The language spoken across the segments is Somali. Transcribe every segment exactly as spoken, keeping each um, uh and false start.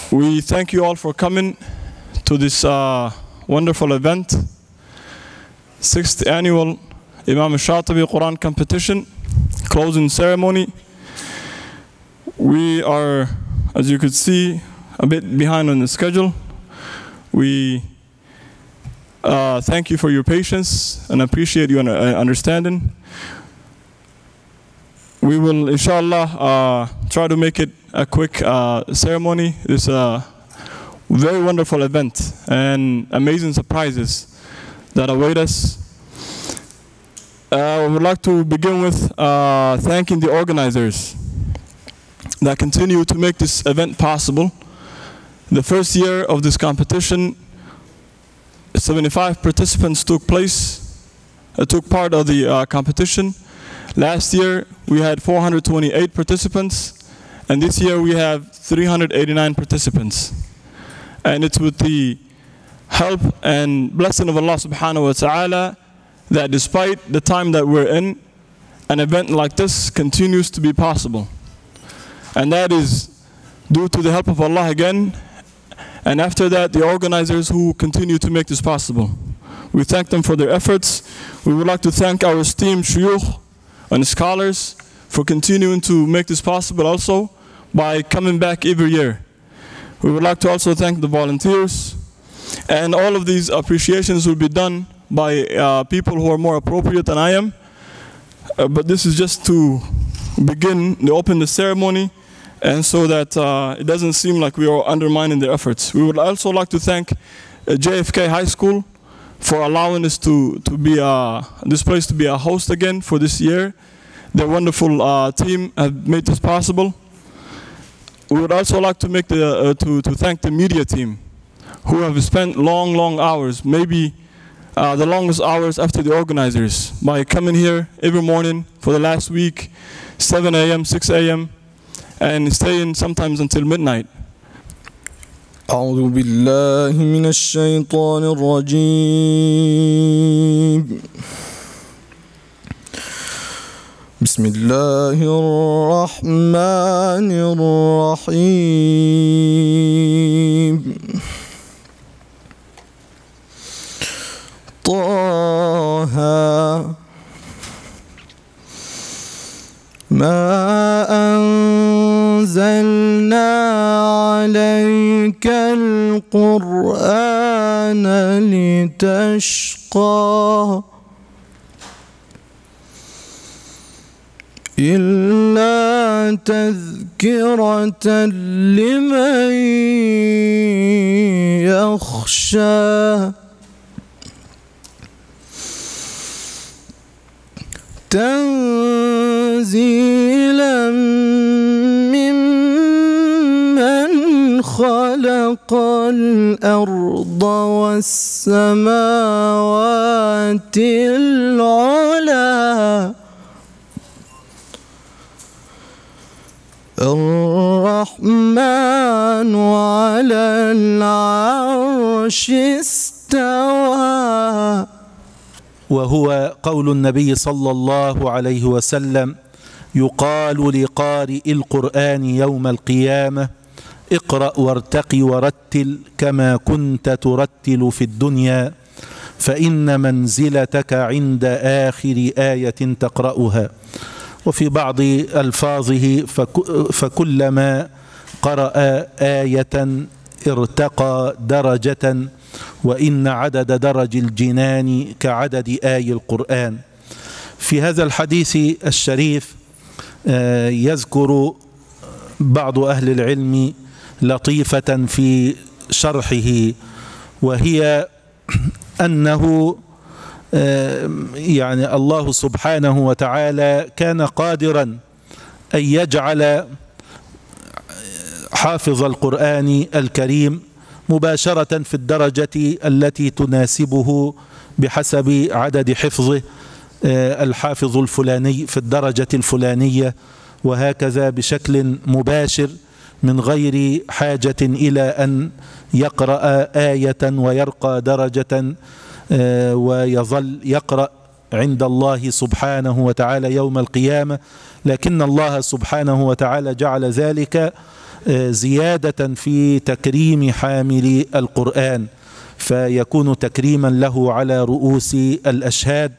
We thank you all for coming to this uh, wonderful event, sixth annual Imam Shatibi Quran competition, closing ceremony. We are, as you could see, a bit behind on the schedule. We uh, thank you for your patience and appreciate your understanding. We will, inshallah, uh, try to make it a quick uh, ceremony. It's a very wonderful event and amazing surprises that await us. Uh, I would like to begin with uh, thanking the organizers that continue to make this event possible. The first year of this competition, seventy-five participants took place, uh, took part of the uh, competition. Last year, we had four hundred twenty-eight participants, and this year we have three hundred eighty-nine participants. And it's with the help and blessing of Allah subhanahu wa ta'ala that despite the time that we're in, an event like this continues to be possible. And that is due to the help of Allah again, and after that, the organizers who continue to make this possible. We thank them for their efforts. We would like to thank our esteemed shuyukh and scholars for continuing to make this possible also by coming back every year. We would like to also thank the volunteers, and all of these appreciations will be done by uh, people who are more appropriate than I am. Uh, but this is just to begin, to open the ceremony, and so that uh, it doesn't seem like we are undermining their efforts. We would also like to thank uh, J F K High School for allowing us to, to be a, this place to be a host again for this year. Their wonderful uh, team have made this possible. We would also like to, make the, uh, to, to thank the media team who have spent long, long hours, maybe uh, the longest hours after the organizers, by coming here every morning for the last week, seven A M, six A M, and staying sometimes until midnight. أعوذ بالله من الشيطان الرجيم. بسم الله الرحمن الرحيم. طه ما أنزلنا عليك القرآن لتشقى إلا تذكرة لمن يخشى تنزيلا ممن خلق الأرض والسماوات العلى الرحمن على العرش استوى. وهو قول النبي صلى الله عليه وسلم: يقال لقارئ القرآن يوم القيامة: اقرأ وارتق ورتل كما كنت ترتل في الدنيا، فإن منزلتك عند آخر آية تقرأها. وفي بعض ألفاظه: فكلما قرأ آية ارتقى درجة، وإن عدد درج الجنان كعدد آي القرآن. في هذا الحديث الشريف يذكر بعض أهل العلم لطيفة في شرحه، وهي أنه يعني الله سبحانه وتعالى كان قادرا أن يجعل حافظ القرآن الكريم مباشرة في الدرجة التي تناسبه بحسب عدد حفظه، الحافظ الفلاني في الدرجة الفلانية، وهكذا بشكل مباشر من غير حاجة إلى أن يقرأ آية ويرقى درجة ويظل يقرأ عند الله سبحانه وتعالى يوم القيامة. لكن الله سبحانه وتعالى جعل ذلك زيادة في تكريم حامل القرآن، فيكون تكريما له على رؤوس الأشهاد.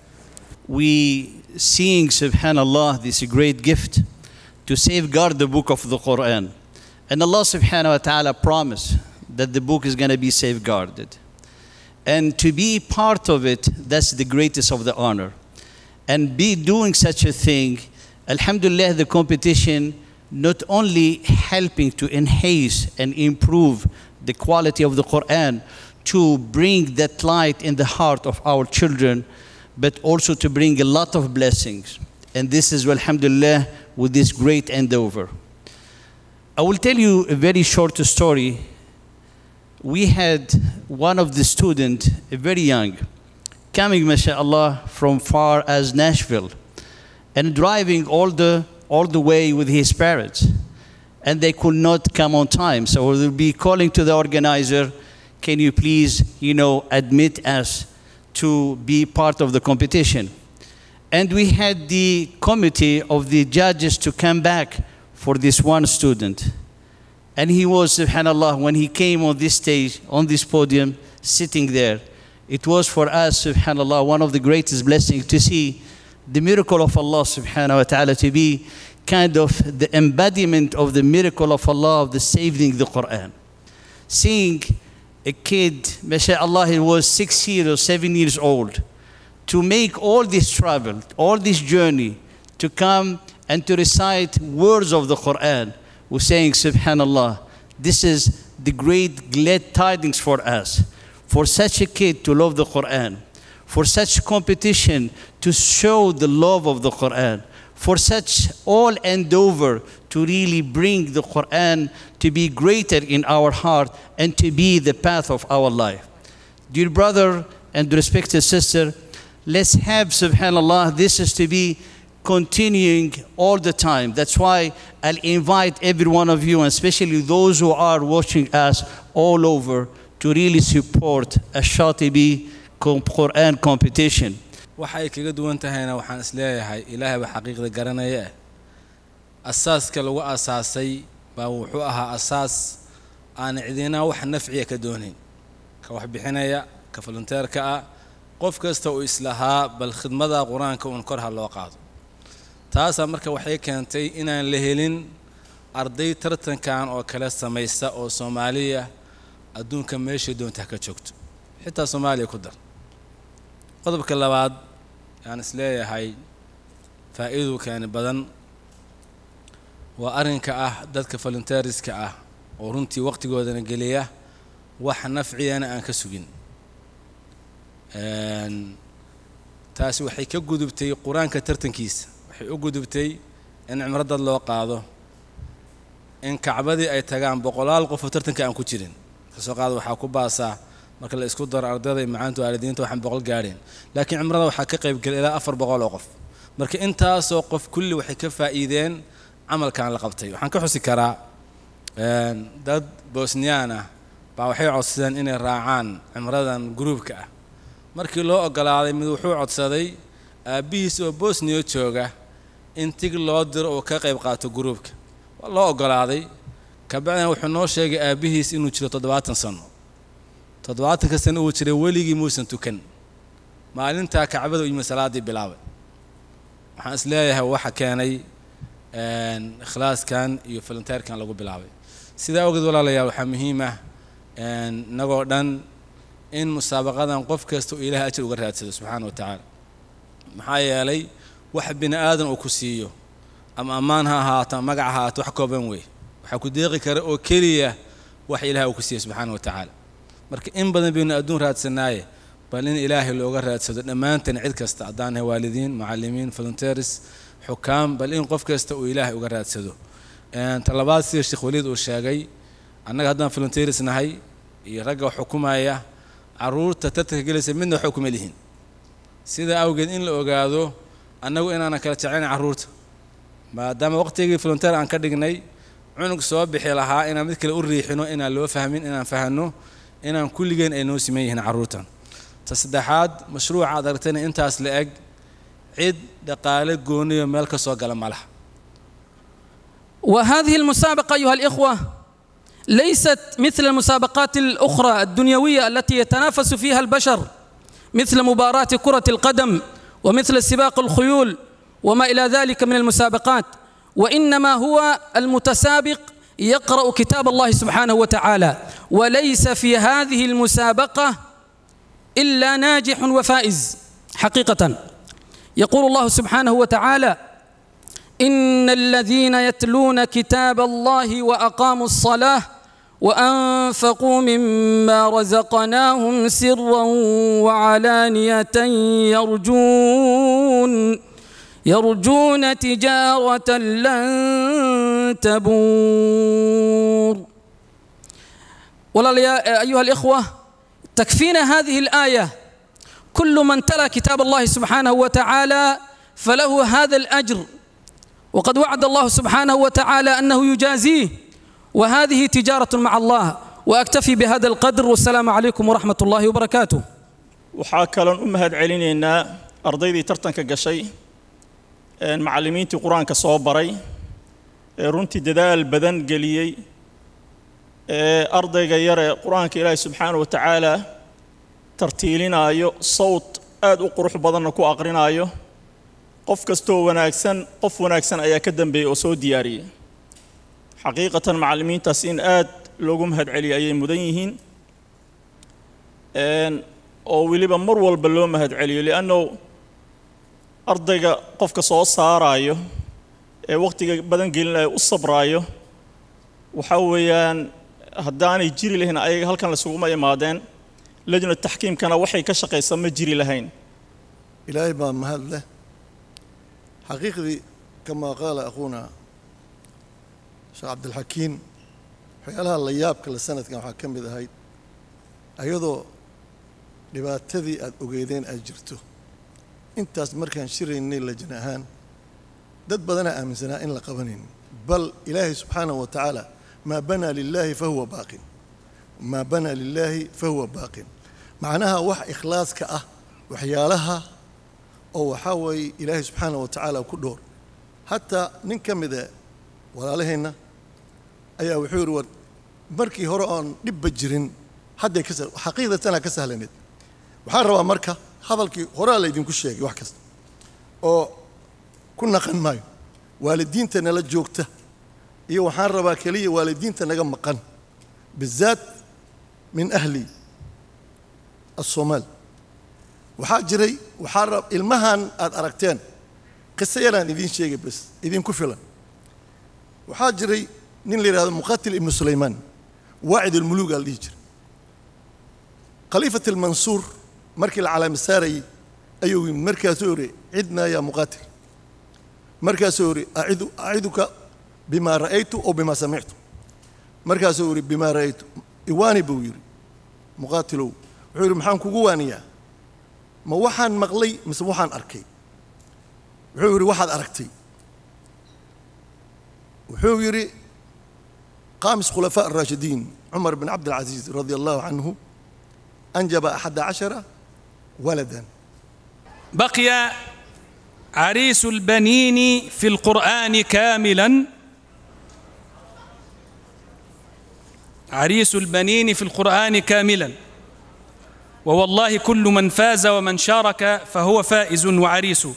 We seeing, subhanallah, this great gift to safeguard the book of the Quran. And Allah subhanahu wa ta'ala promised that the book is going to be safeguarded. And to be part of it, that's the greatest of the honor. And be doing such a thing, alhamdulillah, the competition not only helping to enhance and improve the quality of the Quran, to bring that light in the heart of our children, but also to bring a lot of blessings. And this is, alhamdulillah, with this great endeavor. I will tell you a very short story. We had one of the students, very young, coming, mashallah, from far as Nashville, and driving all the, all the way with his parents. And they could not come on time. So we'll be calling to the organizer, can you please, you know, admit us to be part of the competition. And we had the committee of the judges to come back for this one student. And he was, subhanallah, when he came on this stage, on this podium, sitting there, it was for us, subhanallah, one of the greatest blessings to see the miracle of Allah, subhanahu wa ta'ala, to be kind of the embodiment of the miracle of Allah, of the saving the Quran. Seeing a kid, mashallah, he was six years or seven years old, to make all this travel, all this journey, to come and to recite words of the Quran, we're saying, subhanallah, this is the great glad tidings for us, for such a kid to love the Quran, for such competition to show the love of the Quran, for such all endeavor to really bring the Quran to be greater in our heart and to be the path of our life. Dear brother and respected sister, let's have, subhanallah, this is to be continuing all the time. That's why I'll invite every one of you, and especially those who are watching us all over, to really support a Shatibi Quran competition. waxay kaga duwan tahayna waxaan is leeyahay ilaahay baa xaqiiqda garanaya asaaska lagu asaasay baa wuxuu ahaa asaas aan cidina wax nafciya ka doonin ka wax bixinaya ka volunteerka ah qof kasta oo islaha bal khidmada quraanka uu kor ha loo qaado taas marka waxay keentay inaan la helin arday tartankan oo kala samaysta oo Soomaaliya adduunka meesha doonta ka joogto xitaa Soomaaliya ku dar qodobka labaad aan is leeyahay faa'iido kan badan waa arinka ah dadka volunteerska ah oo runtii waqtigoodana galiya wax nafciyana aan ka sugin een taasi waxay ka gudubtay quraanka tartankiisa waxay u gudubtay in cimrada loo qaado in kacbadii ay tagaan boqolaal qof oo tartanka aan ku jirin kasoo qaad waxa ku baasa marka la isku daro ardayda imaantu waalidiinta waxaan boqol gaareen laakiin cimrada waxa ka qayb galay ilaa afar boqol oo qof marka intaas oo qof kulli waxay ka faa'iideen amalkan la qabtay waxaan ka xusi karaa een dad Bosnian ah baa waxay codsadeen inay raacaan cimradan groupka ah markii loo ogolaaday mid wuxuu codsaday aabihiis oo Bosnia jooga in tig loo diro oo ka qayb qaato groupka waa loo ogolaaday ka bacdina wuxuu noo sheegay aabihiis inuu jiro toddobaatan sano toddobaatan ka sano uu jiray weligii muusan tukan maalinta kacbada iyo salaadii bilaabay waxaan is leeyahay waxa keenay een ikhlaaskan iyo volunteerkan lagu bilaabay sida awgeed walaalayaal waxa muhiim ah een nagoo dhan in musaabaqadan qof kasta oo Ilaahay ajir uga raadsado subhanahu wa ta'ala maxaa yeelay wax bini aadan uu ku siiyo ama amaan ha ahaato magac ha ahaato wax kooban way waxa ku deeqi kara oo kaliya wax Ilaahay uu ku siiyo subhanahu wa ta'ala marka in badan bayna adduun raadsanaay bal in Ilaahay looga raadsado dhamaantan cid kasta adaan waalidiin macallimiin volunteers xukaam bal in qof kasta oo Ilaahay uga raadsado een talabaad sida Sheekh Waliid uu sheegay annaga hadaan volunteers nahay iyo ragga xukumaaya caruurta tartanka gelaysa midna xukuma lihin sida awgeed in la ogaado annagu inaana kala jeclayn caruurta maadaama waqtigii volunteer aan ka dhignay cunug soo bixi lahaa inaan mid kale u riixino inaan loo fahmin inaan fahano inaan kulligeen ay noo simeeyeen caruurtan tasaddexaad mashruuca aad aragtayna intaas la eg cid dhaqaale gooniyo meel ka soo gala malaha وهذه المسابقة أيها الإخوة ليست مثل المسابقات الأخرى الدنيوية التي يتنافس فيها البشر، مثل مباراة كرة القدم ومثل سباق الخيول وما إلى ذلك من المسابقات، وإنما هو المتسابق يقرأ كتاب الله سبحانه وتعالى، وليس في هذه المسابقة إلا ناجح وفائز حقيقة. يقول الله سبحانه وتعالى: إن الذين يتلون كتاب الله وأقاموا الصلاة وأنفقوا مما رزقناهم سرا وعلانية يرجون يرجون تجارة لن تبور. والله أيها الإخوة، تكفينا هذه الآية، كل من تلا كتاب الله سبحانه وتعالى فله هذا الأجر، وقد وعد الله سبحانه وتعالى أنه يجازيه، وهذه تجارة مع الله. وأكتفي بهذا القدر، والسلام عليكم ورحمة الله وبركاته. وحاكلون أمهد علينا أرضي ترتنك قشي معلمين قرآن كصوبري رنتي ددال بدن قليي أرضي غير قرآن كإله سبحانه وتعالى ترتيلنا أيو صوت آد وقروح بدن كو أقرنا أيو قف كستو وناكسن قف وناكسن أيا كدن بي أسو دياري. حقيقة معلمين تاسين آد لوغم هاد علي أي مدنيهين أو وليبا مرول بلوم هاد علي، لأنه أرضيga qofka soo saarayo ee waqtiga badan gelinayo u sabraayo waxa weeyaan haddaanay jiri lahayn ayaga halkan la sugu ma imaadeen lajna taxkiimkana waxay ka shaqeysaa ma jiri lahayn. إلهي ما مهد له حقيقي كما قال أخونا شيخ عبد الحكيم حيالها اللياب كل سنة كان حكم بذا هاي أيضا لباتذي أجيدين أجرته intaas markaan shiraynay lajnahaan dad badana aaminsanaa in la qabanin, bal ilaahi subxaanahu wa tacaala maa banaa lilaahi fahuwa baaqin maa banaa lilaahi fahuwa baaqin macnaha wax ikhlaaska ah waxyaalaha oo waxaa weeye ilaahi subxaanahu wa tacaala ku dhoor. hataa nin ka mida walaalaheenna ayaa wuxuu yidhi war markii hore oon dhibba jirin hadday ka xaqiiqatana ka sahlaneed. waxaan rabaa marka hadalkii horaa laydinku sheegay wax kasta oo ku naqan maayo waalidiinta nala joogta iyo waxaan rabaa kaliya waalidiinta naga maqan bizaat min ahli الصومال. waxaa jiray waxaa rab ilmahan aad aragteen qisa yaraan idin sheegay bas idinku filan. waxaa jiray nin la yiraahdo muqatil ibn sulayman واعد الملوك al dhihi jiray khaliifat al-mansuur markii la calaam saaray ayuu markaasuu yiri cidna ya muqatil markaasuu yiri acidu aciduka bima ra'aytu aw bima sami'tu markaasuu yiri bima ra'aytu iwaani buu yiri muqatilu wuxuu yiri maxaan kugu waaniyaa ma waxaan maqlay mise waxaan arkay. wuxuu yiri waxaad aragtay. wuxuu yiri قامس خلفاء الراشدين عمر بن عبد العزيز رضي الله عنه أنجب أحد عشر ولدا. بقي عريس البنين في القرآن كاملا عريس البنين في القرآن كاملا ووالله كل من فاز ومن شارك فهو فائز وعريس.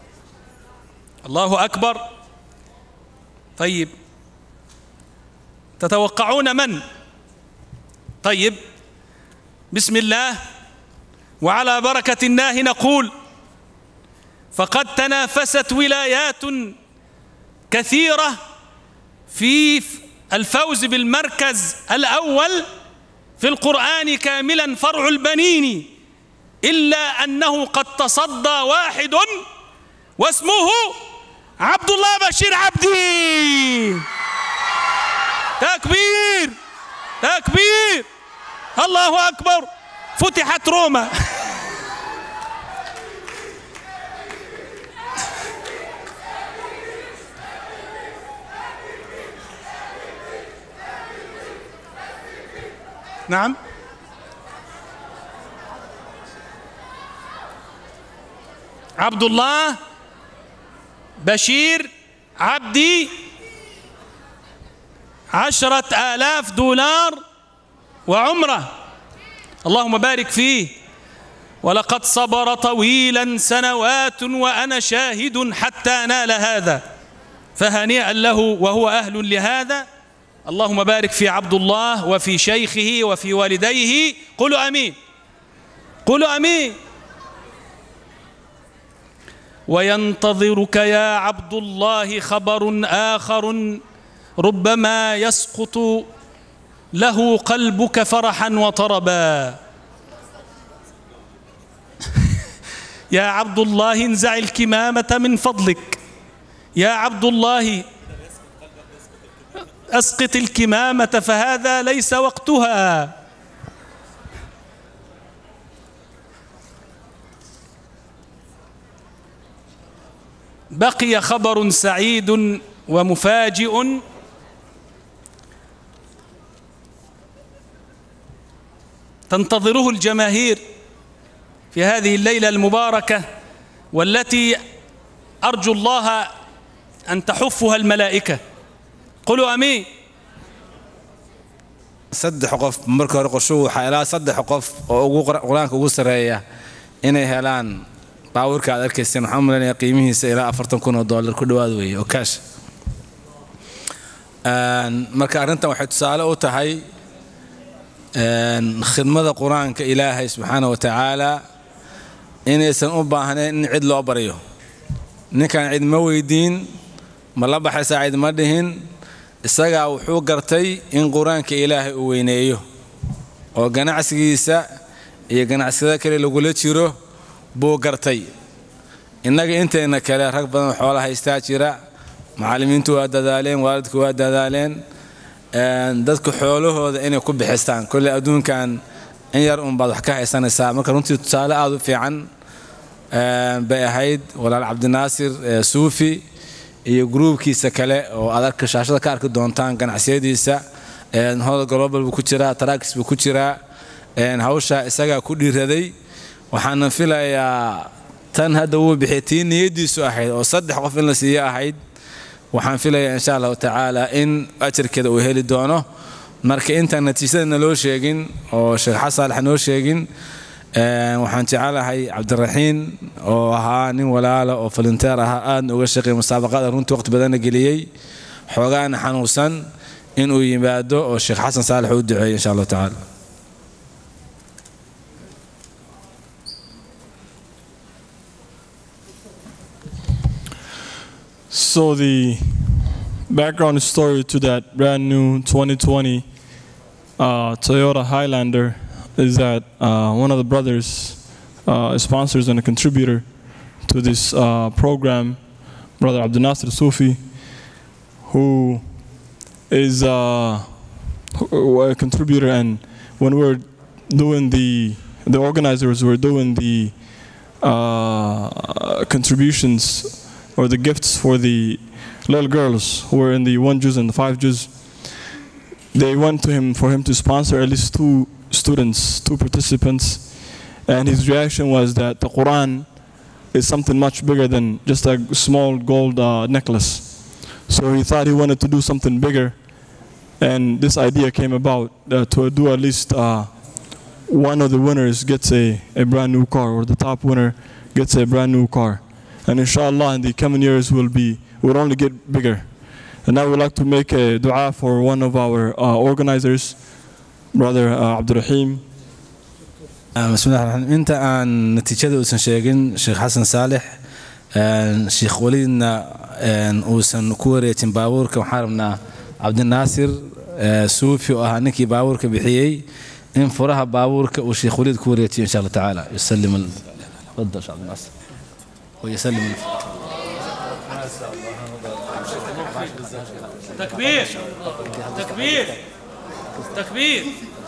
الله أكبر. طيب تتوقعون من؟ طيب بسم الله وعلى بركة الله نقول فقد تنافست ولايات كثيرة في الفوز بالمركز الأول في القرآن كاملا فرع البنين، إلا أنه قد تصدى واحد واسمه عبد الله بشير عبدي. تكبير تكبير الله أكبر. فتحت روما. نعم عبد الله بشير عبدي عشرة آلاف دولار وعمرة، اللهم بارك فيه. ولقد صبر طويلا سنوات وأنا شاهد حتى نال هذا، فهنيئا له وهو أهل لهذا. اللهم بارك في عبد الله وفي شيخه وفي والديه. قولوا أمين، قولوا أمين. وينتظرك يا عبد الله خبر آخر ربما يسقط له قلبك فرحا وطربا. يا عبد الله انزع الكمامة من فضلك، يا عبد الله أسقط الكمامة فهذا ليس وقتها. بقي خبر سعيد ومفاجئ تنتظره الجماهير في هذه الليلة المباركة، والتي أرجو الله أن تحفها الملائكة. قولوا أمين. saddex qof marka hore qorshuhu waxaa ilaa saddex qof oo ugu quraanka ugu sareeya inay helaan baawarka aad arkayseen. waxaan umaleynaya qiimihiisa ilaa afartan kun oo dollar ku dhawaad weeye oo cash. marka arrintan waxay tusaale u tahay khidmada quraanka ilaahay subxaanahu wa tacaala inaysan u baahnayn in cid loo bariyo. ninkan cid ma weydiin, ma la baxaysaa cid ma dhihin. isagaa wuxuu gartay in quraanka ilaahay uu weyneeyo oo ganacsigiisa iyo ganacsiyada kale lagula jiro buu gartay. innaga inteena kale rag badan xoolaha haystaa jira, macallimiintu waa dadaaleen, waalidku waa dadaaleen, dadku xoolahooda inay ku bixistaan. kulle adduunkan in yar un baad wax ka haysanaysaa. marka runtii tusaale aad u fiican bay ahayd walaal cabdinaasir suufi iyo gruubkiisa kale oo aad arka shaashada ka arki doontaan ganacsiyadiisa. Hoda Global buu ku jiraa, Trax buu ku jiraa. hawsha isagaa ku dhiiraday. waxaan filayaa tan hadda uu bixiyay niyadiisu ahayd oo saddex qof in la siiyo ahayd. waxaan filayaa insha Allah taala in ajirkeeda uu heli doono. marka inta natiijada loo sheegin oo Sheekh Xasan xanoo sheegin, waxaan jecelahay Cabdiraxiin oo ahaa nin walaalo oo volunteer ah aad uga shaqeeyay musaabaqada, runtii waqti badan geliyay, xoogaan xanuunsan inuu yimaado oo Sheekh Xasan Saalax uu duceeyo insha Allah taala. So the background story to that brand new twenty twenty uh, Toyota Highlander is that uh, one of the brothers, uh, sponsors and a contributor to this uh, program, Brother Abdul Nasir Sufi, who is uh, a contributor, and when we're doing the, the organizers were doing the uh, contributions or the gifts for the little girls who were in the one juz and the five juz, they went to him for him to sponsor at least two students, two participants, and his reaction was that the Quran is something much bigger than just a small gold uh, necklace. So he thought he wanted to do something bigger, and this idea came about uh, to do at least uh, one of the winners gets a, a brand new car, or the top winner gets a brand new car. And inshallah in the coming years will be will only get bigger. And I would like to make a dua for one of our uh, organizers, Brother uh, Abdul Rahim. Bismillah. Inta aan natiijada uusan sheegin Sheekh Xasan Saalax, Sheekh Waliidna uusan ku wareejin baabuurka, waxaan rabnaa Abdul Nasir Suufi oo ahaa ninkii baabuurka bixiyay in furaha baabuurka uu Sheekh Waliid ku wareejiyo insha Allah taala. Yusallim al-fadl Sheekh Abdul Nasir ويسلم. تكبير تكبير تكبير.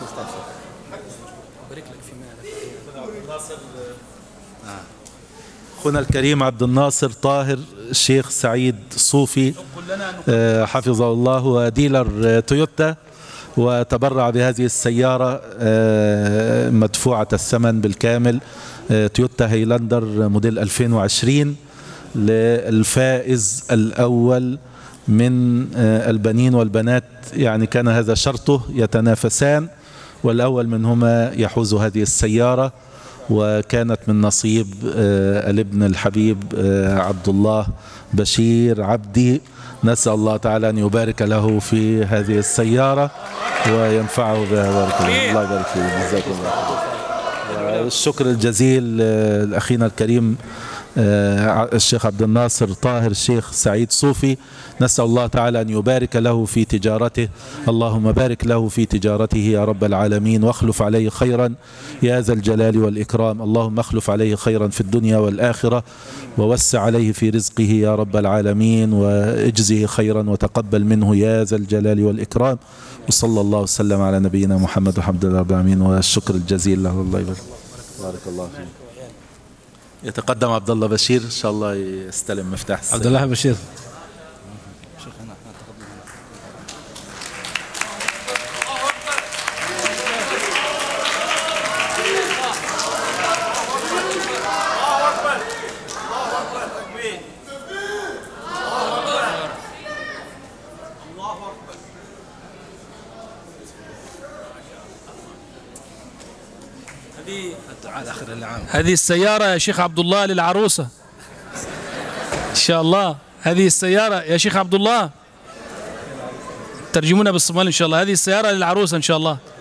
أخونا الكريم عبد الناصر طاهر الشيخ سعيد صوفي حفظه الله وديلر تويوتا، وتبرع بهذه السيارة مدفوعة الثمن بالكامل، تويوتا هيلاندر موديل ألفين وعشرين، للفائز الأول من البنين والبنات، يعني كان هذا شرطه، يتنافسان والأول منهما يحوز هذه السيارة، وكانت من نصيب الابن الحبيب عبد الله بشير عبدي. نسأل الله تعالى أن يبارك له في هذه السيارة وينفعه بها. بارك الله، الله يبارك فيه، جزاكم الله. الشكر الجزيل لأخينا الكريم الشيخ عبد الناصر طاهر الشيخ سعيد صوفي. نسأل الله تعالى أن يبارك له في تجارته. اللهم بارك له في تجارته يا رب العالمين، واخلف عليه خيرا يا ذا الجلال والإكرام. اللهم اخلف عليه خيرا في الدنيا والآخرة، ووسع عليه في رزقه يا رب العالمين، واجزه خيرا وتقبل منه يا ذا الجلال والإكرام. وصلى الله وسلم على نبينا محمد والحمد لله رب العالمين، والشكر الجزيل له. الله يبارك. بارك الله فيك. يتقدم عبد الله بشير إن شاء الله يستلم مفتاح السيارة. عبد الله بشير. هذه السيارة يا شيخ عبد الله للعروسة إن شاء الله. هذه السيارة يا شيخ عبد الله ترجمونا بالصومال إن شاء الله. هذه السيارة للعروسة إن شاء الله.